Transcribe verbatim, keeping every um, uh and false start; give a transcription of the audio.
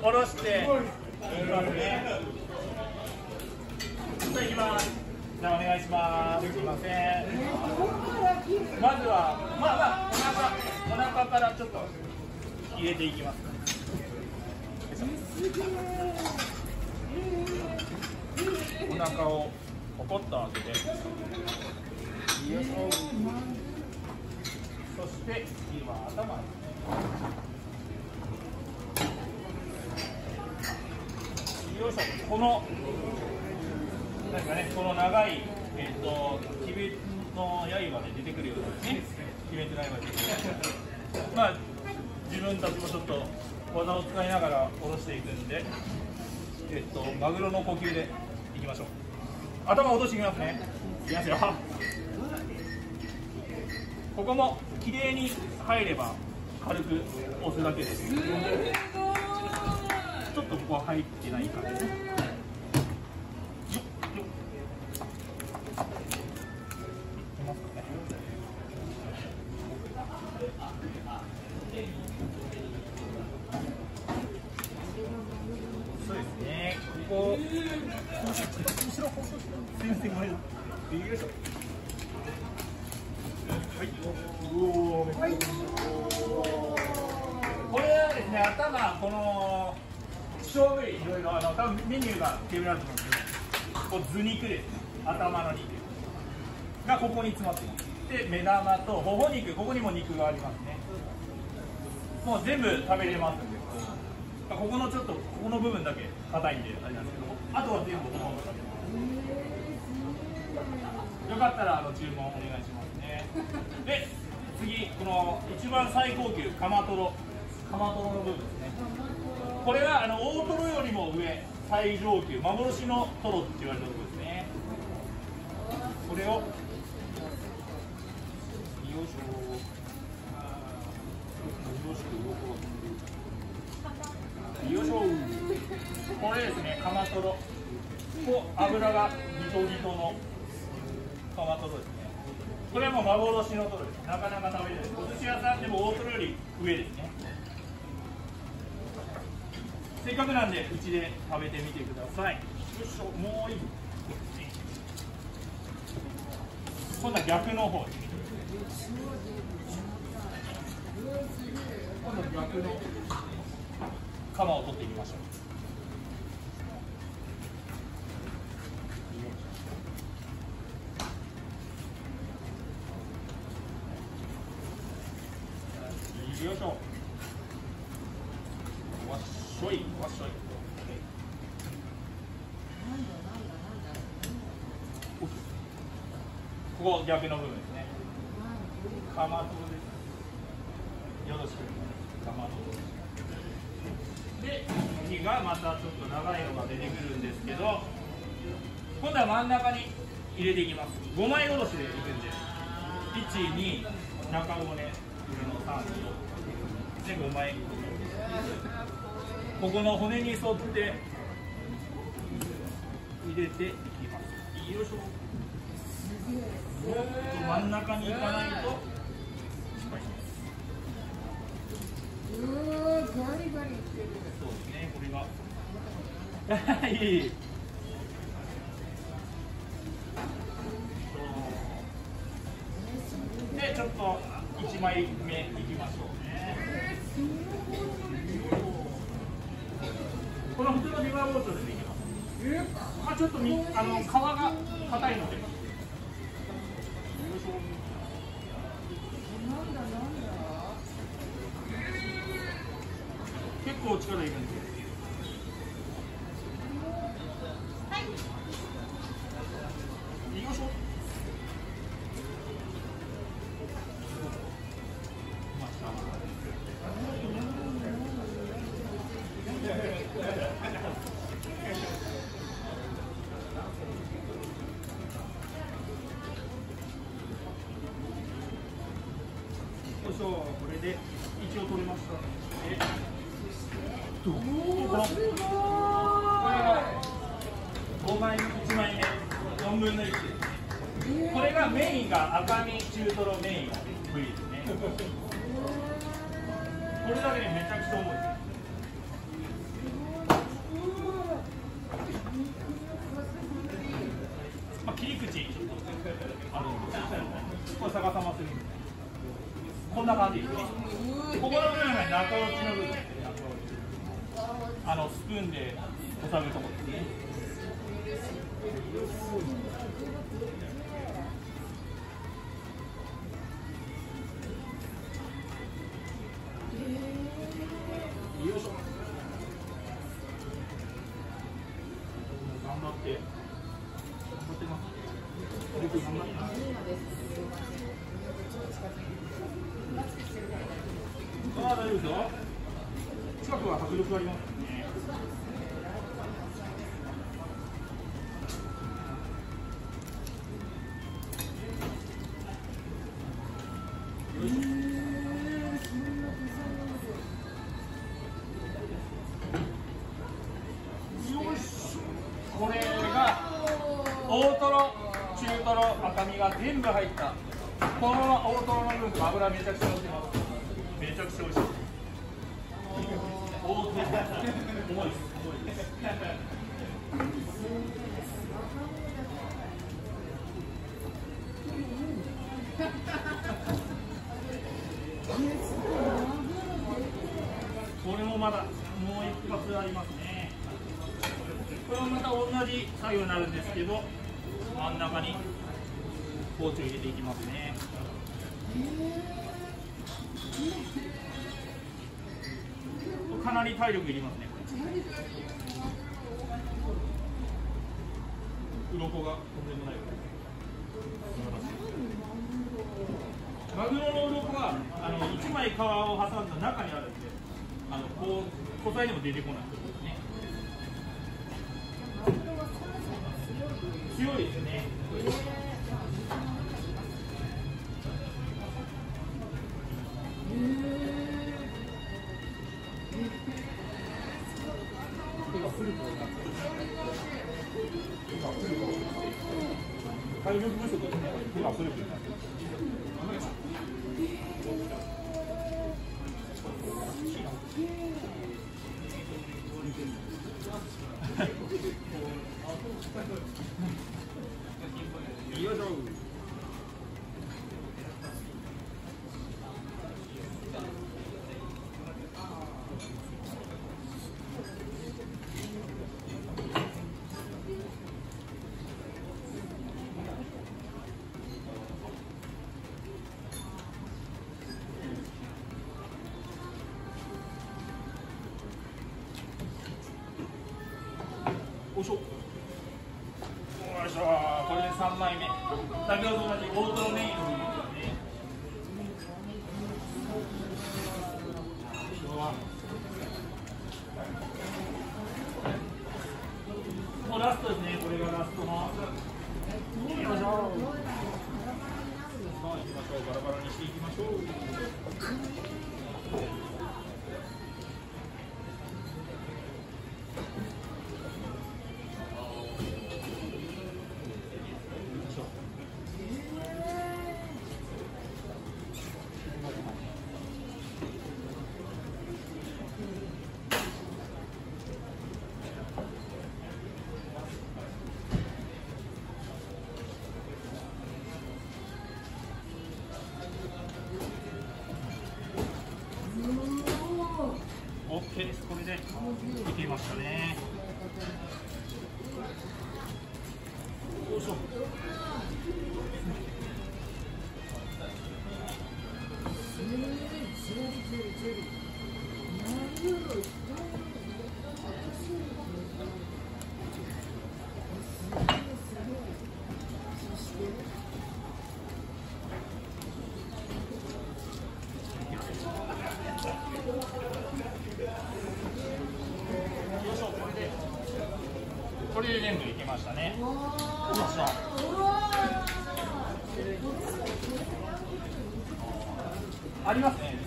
下ろしていきますね。じゃあいきます。じゃあお願いします。すいません。まずはまあまあお腹お腹からちょっと入れていきます。お腹をポコッと開けて、よいしょ。そして次は頭ですね。よいしょ。このなんかね、この長いえっ、ー、と鬼滅の刃で出てくるようなね、鬼滅の刃で出てくる。まあ自分たちもちょっと技を使いながら下ろしていくんで、えっ、ー、とマグロの呼吸でいきましょう。頭落としていきますね。いきますよ。ここも綺麗に入れば軽く押すだけです。ちょっとここは入ってない感じ。そうですね。ここ。先生ごめん。よいしょ。はい。おお。これはですね、頭この勝負いろいろあの多分メニューがテーブルあると思うんですけど、こう頭肉です。頭の肉がここに詰まっています。で目玉と頬肉、ここにも肉がありますね。もう全部食べれますんで、ここのちょっとここの部分だけ硬いんであれなんですけど、あとは全部ほとんど食べれます。よかったらあの注文お願いしますね。で次この一番最高級カマトロ、カマトロの部分ですね。これはあの大トロよりも上、最上級幻のトロって言われたところですね。これをよいしょ。よいしょ。これですね、カマトロ。こう油がギトギトのカマトロですね。これはもう幻のトロです。なかなか食べれない。お寿司屋さんでも大トロより上ですね。せっかくなんでうちで食べてみてください。よいしょ。もういい。今度は逆の方です。今度は逆の皮を取っていきましょう。よいしょ。わっしょいわっしょい。ここ逆の部分ですね。カマトロです。よろしく。カマトロです。で、次がまたちょっと長いのが出てくるんですけど、今度は真ん中に入れていきます。ごまいおろしでいくんで、いち、に、中骨、上のさん、よんでごまい。ここの骨に沿って入れていきます。よいしょ。もっと真ん中に行かないと失敗します。うーガリガリいってる。そうですね、これがいい。でちょっといちまいめいきましょうね。この普通のビバーボートでできます。まあちょっとみあの皮が硬いので。結構力いるんですよ。はい。よいしょ。よいしょ。これで一応取れました。これがごまい、いちまいめ、よんぶんのいちです。これがメインが赤身中トロメインの部位ですね。これだけでめちゃくちゃ重いです。 あのスプーンでおさるところですね。よいしょ。頑張って。頑張ってます。僕頑張ってます。ああ、大丈夫ですよ。近くは迫力ありますね。よいしょ。よし。これが大トロ、中トロ、赤身が全部入った。このまま大トロの部分、油めちゃくちゃ乗ってます。めちゃくちゃ美味しい。大きい。重いです。重いです。これもまだもう一発ありますね。これもまた同じ作業になるんですけど、真ん中に包丁入れていきますね。かなり体力いりますね。鱗がとんでもないマグロの鱗はあのいちまい皮を挟んだ中にあるんで、あのこう素材にも出てこないということですね。強いですね。体力不足ですね。手が圧力になってよいしょ。よいしょ。よいしょ。これでさんまいめ。先ほど同じ大トロメインの部分ですね。もうラストですね。これがラストの。よいしょ。さあ行きましょう。バラバラにしていきましょう。オッケーです。これでいけましたね。よいしょ。これで全部いけましたね。よっしゃ。ありますね。